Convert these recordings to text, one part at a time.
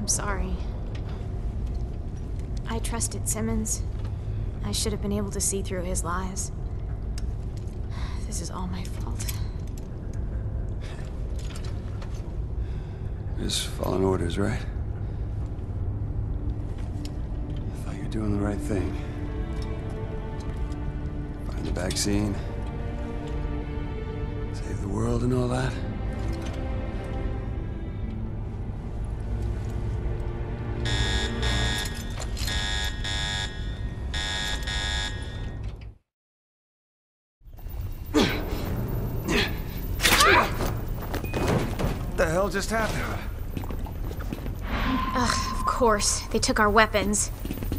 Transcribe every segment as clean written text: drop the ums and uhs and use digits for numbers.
sorry. I trusted Simmons. I should have been able to see through his lies. This is all my fault. Just following orders, right? I thought you were doing the right thing. Find the vaccine. Save the world and all that. What the hell just happened? Ugh, of course. They took our weapons.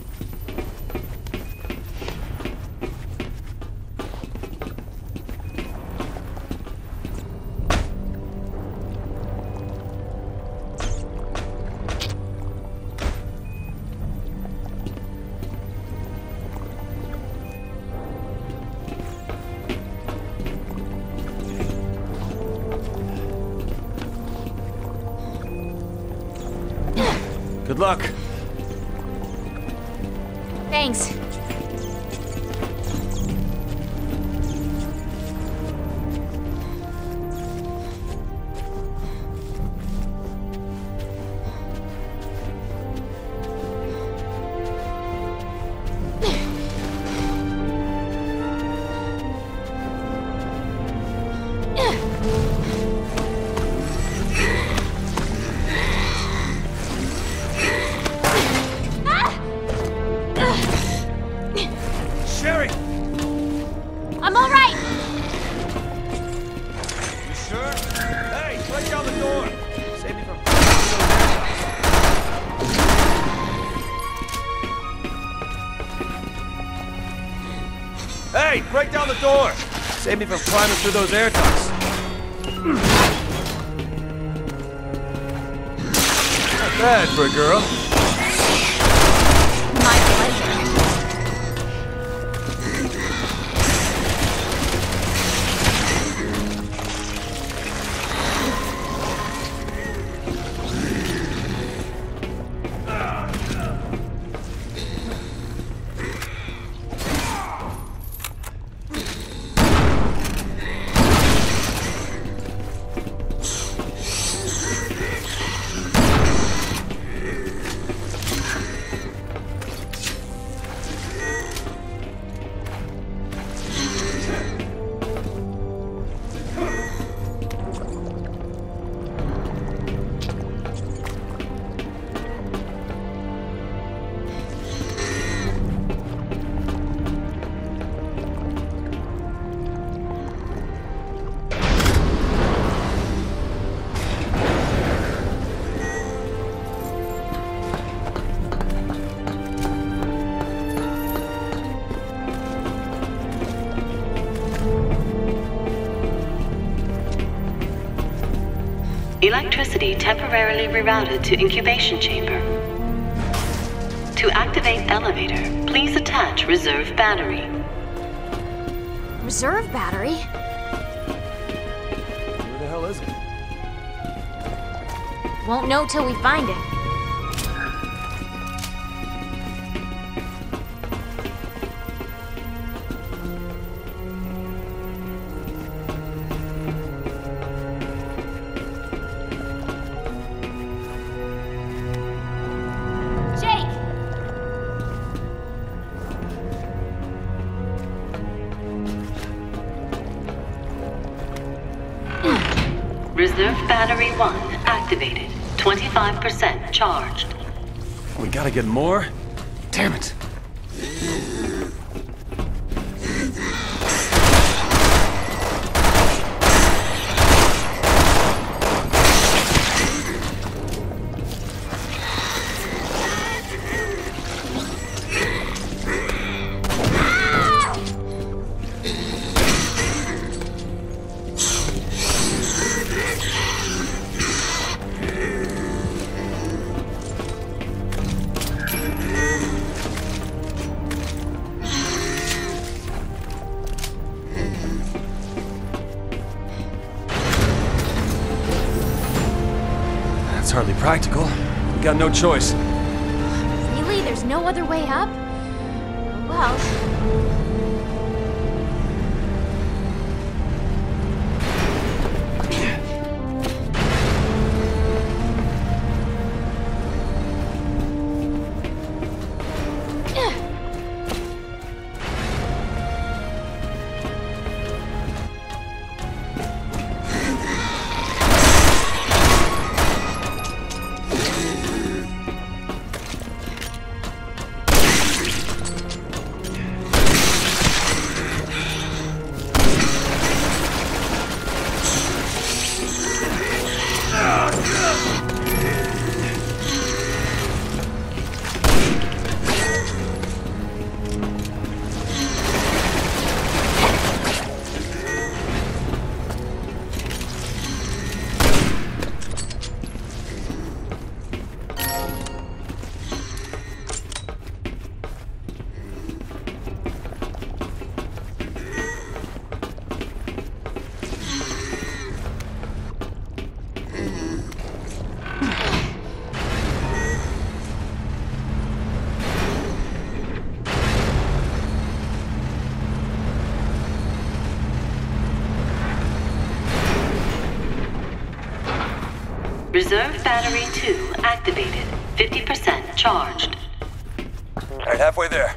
Good luck. Thanks. Sherry! I'm all right. You sure? Hey, break down the door! Save me from... Hey, break down the door! Save me from climbing through those air ducts. Not bad for a girl. My pleasure. Electricity temporarily rerouted to incubation chamber. To activate elevator, please attach reserve battery. Reserve battery? Where the hell is it? Won't know till we find it. Jake! Reserve battery 1 activated. 25% charged. We gotta get more? Damn it! That's hardly practical. Got no choice. Really? There's no other way up? Well... Reserve battery 2 activated. 50% charged. Alright, halfway there.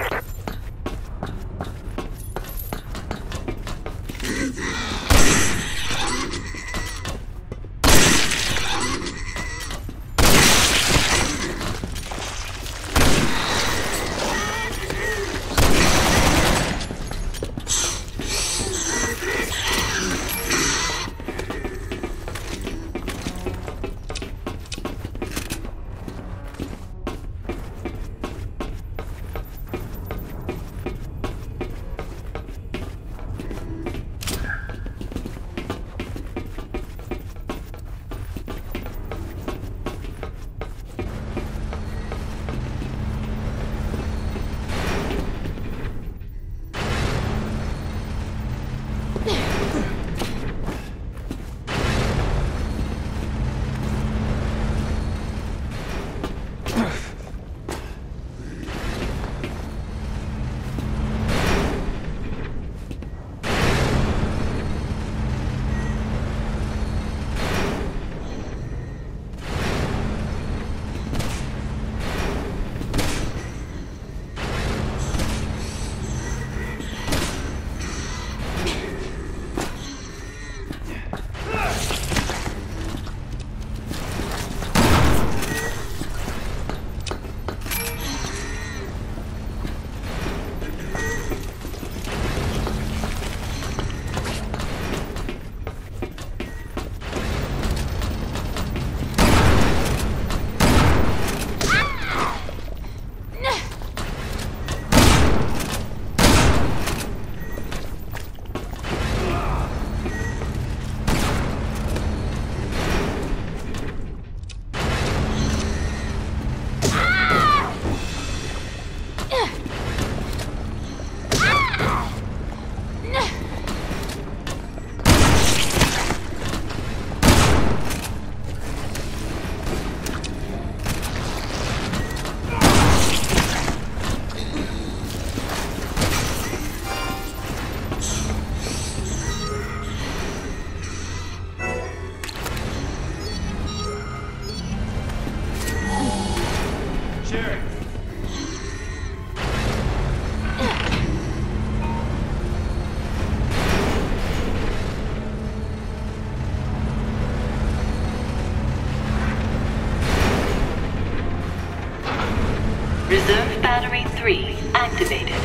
Reserve battery 3 activated.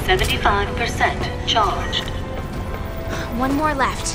75% charged. One more left.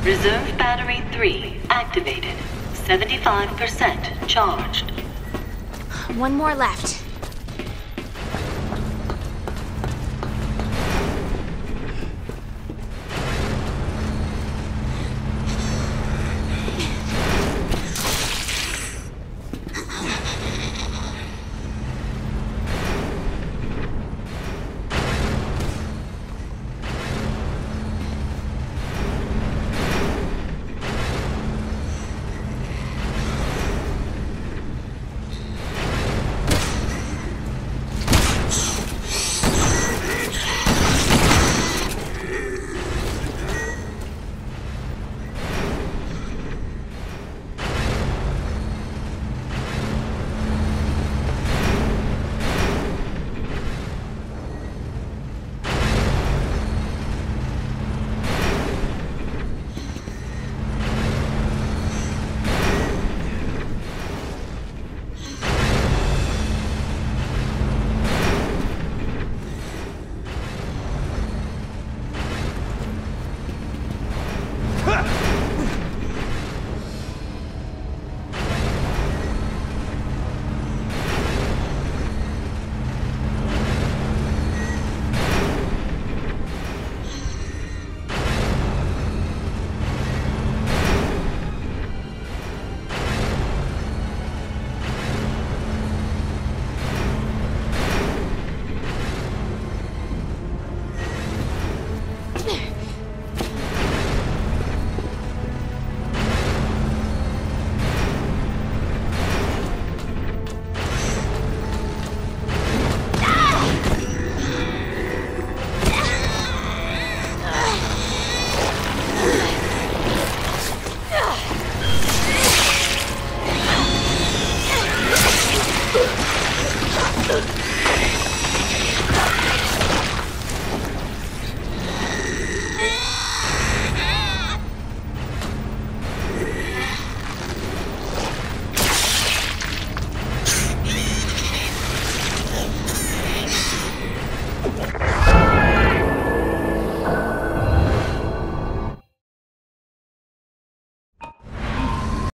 Reserve battery 3 activated. 75% charged. One more left.